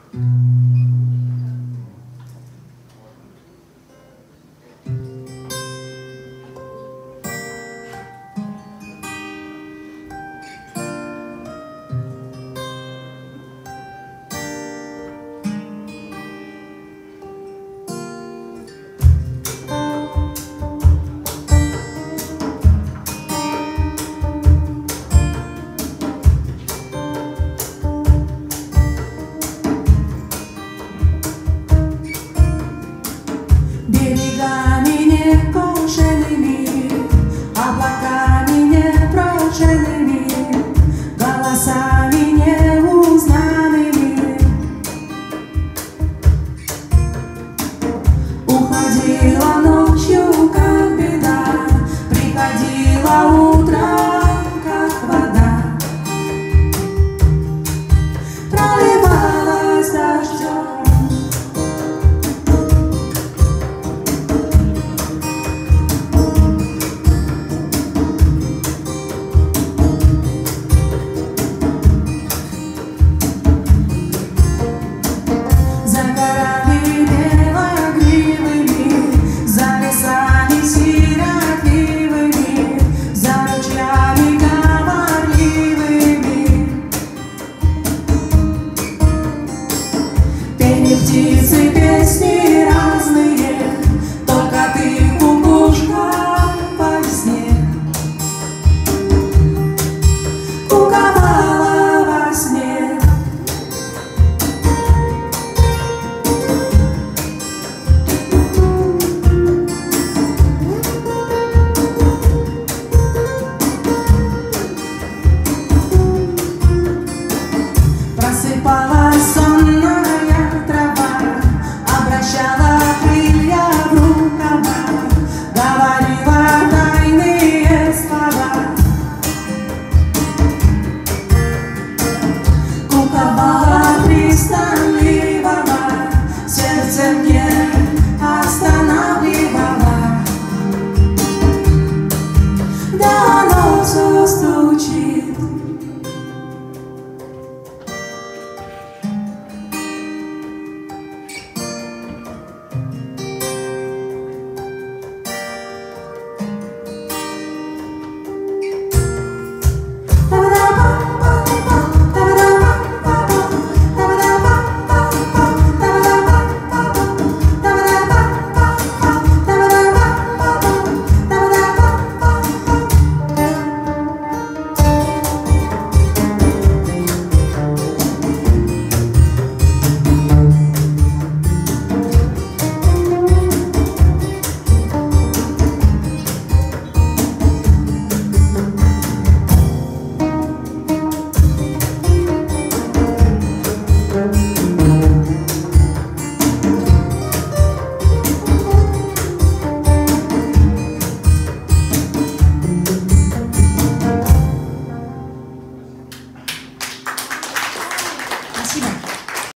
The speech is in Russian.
Берегами непрошенными, облаками непрошенными, голосами неузнанными. Уходила ночью, как беда, приходила утром, как вода, проливалась дождем. Птицы, песни разные, только ты, кукушка, по весне куковала во сне. Просыпалась сонная трава, обращала крылья в рукава, говорила тайные слова, куковала пристань.